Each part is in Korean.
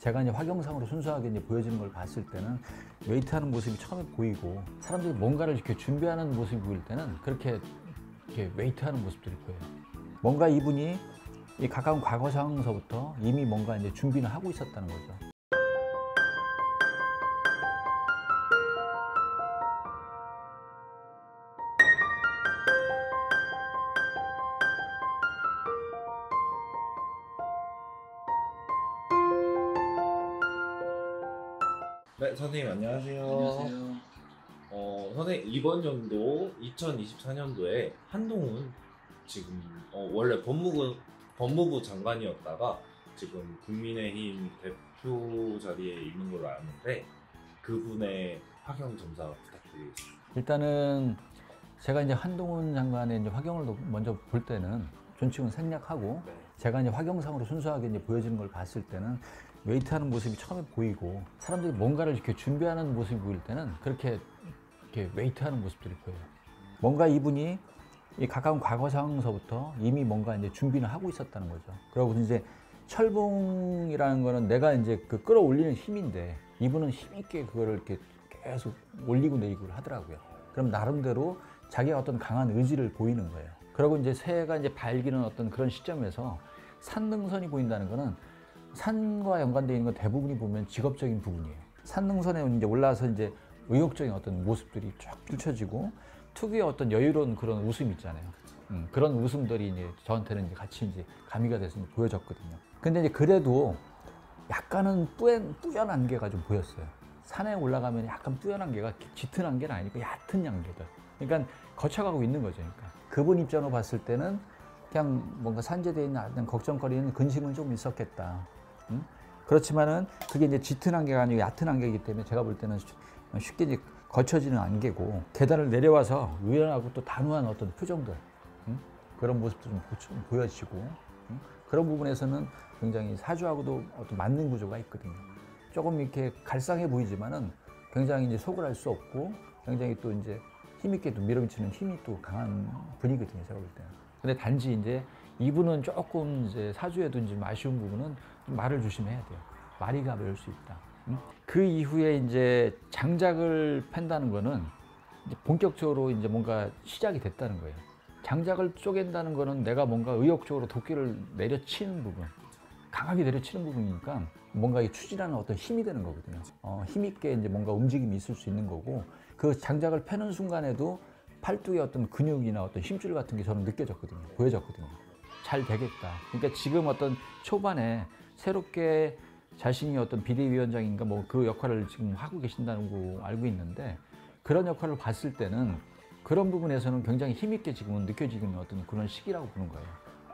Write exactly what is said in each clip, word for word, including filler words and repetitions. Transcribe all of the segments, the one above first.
제가 이제 화경상으로 순수하게 이제 보여지는 걸 봤을 때는 웨이트하는 모습이 처음에 보이고 사람들이 뭔가를 이렇게 준비하는 모습이 보일 때는 그렇게 이렇게 웨이트하는 모습들이 보여요. 뭔가 이분이 이 가까운 과거 상황에서부터 이미 뭔가 이제 준비는 하고 있었다는 거죠. 네, 선생님 안녕하세요. 안녕하세요. 어, 선생님 이번 연도 이천이십사 년도에 한동훈 지금 어, 원래 법무부 법무부 장관이었다가 지금 국민의힘 대표 자리에 있는 걸로 아는데 그분의 화경 점사 부탁드리겠습니다. 일단은 제가 이제 한동훈 장관의 이제 화경을 먼저 볼 때는 존칭은 생략하고 네. 제가 이제 화경상으로 순수하게 이제 보여지는 걸 봤을 때는 웨이트하는 모습이 처음에 보이고 사람들이 뭔가를 이렇게 준비하는 모습이 보일 때는 그렇게 이렇게 웨이트하는 모습들이 보여요. 뭔가 이분이 이 가까운 과거 상황에서부터 이미 뭔가 이제 준비는 하고 있었다는 거죠. 그리고 이제 철봉이라는 거는 내가 이제 그 끌어올리는 힘인데 이분은 힘있게 그거를 이렇게 계속 올리고 내리고 하더라고요. 그럼 나름대로 자기가 어떤 강한 의지를 보이는 거예요. 그리고 이제 새해가 이제 밝이는 어떤 그런 시점에서 산능선이 보인다는 거는 산과 연관되어 있는 건 대부분이 보면 직업적인 부분이에요. 산능선에 이제 올라와서 이제 의욕적인 어떤 모습들이 쫙 펼쳐지고 특유의 어떤 여유로운 그런 웃음 있잖아요. 음, 그런 웃음들이 이제 저한테는 이제 같이 이제 가미가 돼서 이제 보여졌거든요. 근데 이제 그래도 약간은 뿌연, 뿌연한 게가 좀 보였어요. 산에 올라가면 약간 뿌연한 게가 짙은 안개는 아니고 얕은 안개들. 그러니까 거쳐가고 있는 거죠. 그러니까 그분 입장으로 봤을 때는 그냥 뭔가 산재되어 있는 어떤 걱정거리는 근심은 좀 있었겠다. 음? 그렇지만은 그게 이제 짙은 안개가 아니고 얕은 안개이기 때문에 제가 볼 때는 쉽게 이제 거쳐지는 안개고 계단을 내려와서 유연하고 또 단호한 어떤 표정들 음? 그런 모습도 좀 보여지고 음? 그런 부분에서는 굉장히 사주하고도 어떤 맞는 구조가 있거든요. 조금 이렇게 갈쌍해 보이지만은 굉장히 이제 속을 알 수 없고 굉장히 또 이제 힘있게 또 밀어붙이는 힘이 또 강한 분이거든요. 제가 볼 때는. 근데 단지 이제 이분은 조금 이제 사주에도 좀 아쉬운 부분은 좀 말을 조심해야 돼요. 말이 가벼울 수 있다. 응? 그 이후에 이제 장작을 팬다는 거는 이제 본격적으로 이제 뭔가 시작이 됐다는 거예요. 장작을 쪼갠다는 거는 내가 뭔가 의욕적으로 도끼를 내려치는 부분, 강하게 내려치는 부분이니까 뭔가 추진하는 어떤 힘이 되는 거거든요. 어, 힘있게 이제 뭔가 움직임이 있을 수 있는 거고 그 장작을 패는 순간에도 팔뚝의 어떤 근육이나 어떤 힘줄 같은 게 저는 느껴졌거든요. 보여졌거든요. 잘 되겠다. 그러니까 지금 어떤 초반에 새롭게 자신이 어떤 비대위원장인가 뭐 그 역할을 지금 하고 계신다는 거 알고 있는데 그런 역할을 봤을 때는 그런 부분에서는 굉장히 힘있게 지금은 느껴지는 어떤 그런 시기라고 보는 거예요.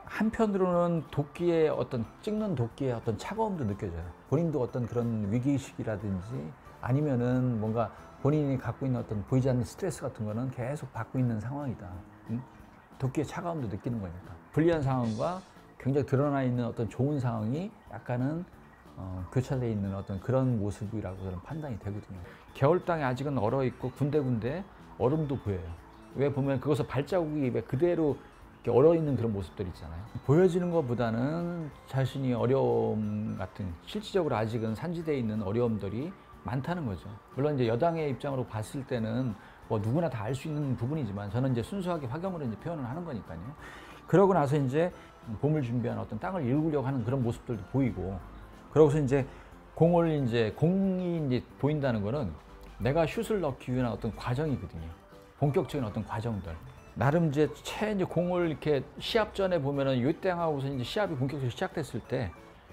한편으로는 도끼의 어떤 찍는 도끼의 어떤 차가움도 느껴져요. 본인도 어떤 그런 위기의식이라든지 아니면은 뭔가 본인이 갖고 있는 어떤 보이지 않는 스트레스 같은 거는 계속 받고 있는 상황이다. 응? 도끼의 차가움도 느끼는 거니까. 불리한 상황과 굉장히 드러나 있는 어떤 좋은 상황이 약간은 어, 교차되어 있는 어떤 그런 모습이라고 저는 판단이 되거든요. 겨울 땅에 아직은 얼어 있고 군데군데 얼음도 보여요. 왜 보면 그것을 발자국이 왜 그대로 이렇게 얼어 있는 그런 모습들 있잖아요. 보여지는 것보다는 자신이 어려움 같은 실질적으로 아직은 산지대에 있는 어려움들이 많다는 거죠. 물론 이제 여당의 입장으로 봤을 때는 뭐 누구나 다 알 수 있는 부분이지만 저는 이제 순수하게 화경으로 이제 표현을 하는 거니까요. 그러고 나서 이제 봄을 준비한 어떤 땅을 일구려고 하는 그런 모습들도 보이고 그러고서 이제 공을 이제 공이 이제 보인다는 거는 내가 슛을 넣기 위한 어떤 과정이거든요. 본격적인 어떤 과정들. 나름 이제 채 이제 공을 이렇게 시합 전에 보면은 요땡하고서 이제 시합이 본격적으로 시작됐을 때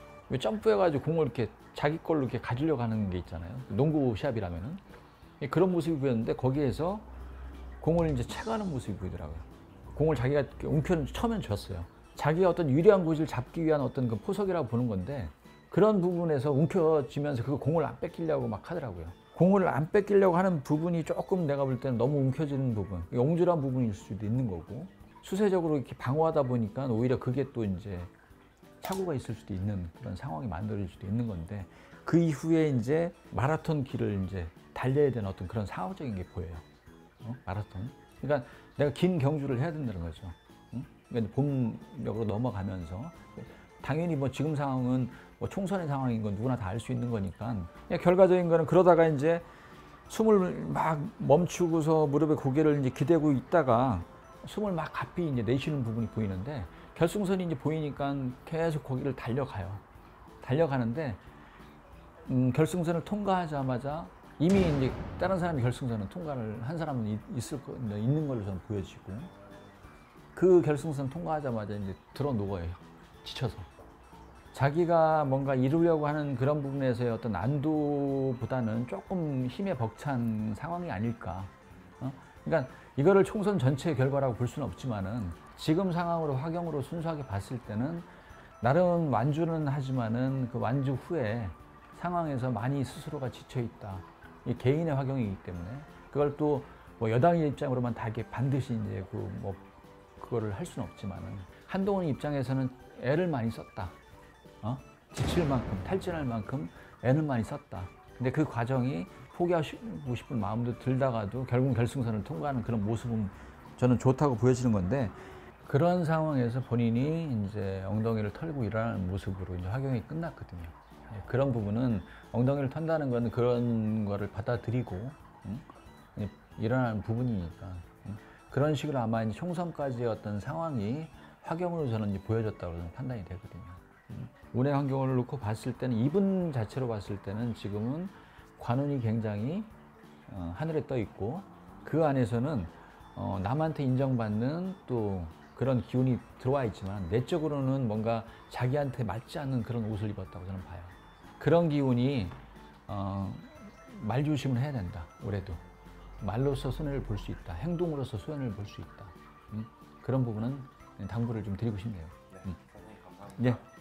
점프해가지고 공을 이렇게 자기 걸로 이렇게 가지려고 하는 게 있잖아요. 농구 시합이라면은 그런 모습이 보였는데 거기에서 공을 이제 채가는 모습이 보이더라고요. 공을 자기가 움켜 처음엔 줬어요. 자기가 어떤 유리한 곳을 잡기 위한 어떤 그 포석이라고 보는 건데 그런 부분에서 움켜쥐면서 그 공을 안 뺏기려고 막 하더라고요. 공을 안 뺏기려고 하는 부분이 조금 내가 볼 때는 너무 움켜쥐는 부분, 옹졸한 부분일 수도 있는 거고 수세적으로 이렇게 방어하다 보니까 오히려 그게 또 이제 착오가 있을 수도 있는 그런 상황이 만들어질 수도 있는 건데 그 이후에 이제 마라톤 길을 이제 달려야 되는 어떤 그런 상황적인 게 보여요. 어? 마라톤. 그러니까 내가 긴 경주를 해야 된다는 거죠. 응? 그러니까 봄역으로 넘어가면서 당연히 뭐 지금 상황은 뭐 총선의 상황인 건 누구나 다 알 수 있는 거니까 그냥 결과적인 거는 그러다가 이제 숨을 막 멈추고서 무릎에 고개를 이제 기대고 있다가 숨을 막 가삐 이제 내쉬는 부분이 보이는데 결승선이 이제 보이니까 계속 거기를 달려가요. 달려가는데 음, 결승선을 통과하자마자 이미 이제 다른 사람이 결승선은 통과를 한 사람은 있, 있을 거, 있는 걸로 저는 보여지고 그 결승선 통과하자마자 이제 들어 누워요. 지쳐서. 자기가 뭔가 이루려고 하는 그런 부분에서의 어떤 난도보다는 조금 힘에 벅찬 상황이 아닐까. 어? 그러니까 이거를 총선 전체의 결과라고 볼 수는 없지만은 지금 상황으로 화경으로 순수하게 봤을 때는 나름 완주는 하지만은 그 완주 후에 상황에서 많이 스스로가 지쳐 있다. 이 개인의 화경이기 때문에 그걸 또 뭐 여당의 입장으로만 다 이렇게 반드시 이제 그 뭐 그거를 할 수는 없지만은 한동훈 입장에서는 애를 많이 썼다. 어? 지칠 만큼 탈진할 만큼 애는 많이 썼다. 근데 그 과정이 포기하고 싶은 마음도 들다가도 결국 결승선을 통과하는 그런 모습은 저는 좋다고 보여지는 건데 그런 상황에서 본인이 이제 엉덩이를 털고 일어나는 모습으로 이제 화경이 끝났거든요. 그런 부분은 엉덩이를 턴다는 건 그런 거를 받아들이고 응? 일어나는 부분이니까 응? 그런 식으로 아마 이제 총선까지의 어떤 상황이 화경으로 저는 이제 보여졌다고 저는 판단이 되거든요. 응? 운의 환경을 놓고 봤을 때는 이분 자체로 봤을 때는 지금은 관운이 굉장히 어, 하늘에 떠 있고 그 안에서는 어, 남한테 인정받는 또 그런 기운이 들어와 있지만 내적으로는 뭔가 자기한테 맞지 않는 그런 옷을 입었다고 저는 봐요. 그런 기운이 어, 말조심을 해야 된다. 올해도 말로서 손해를 볼 수 있다. 행동으로서 손해를 볼 수 있다. 음? 그런 부분은 당부를 좀 드리고 싶네요. 네, 음. 선생님 감사합니다. 예.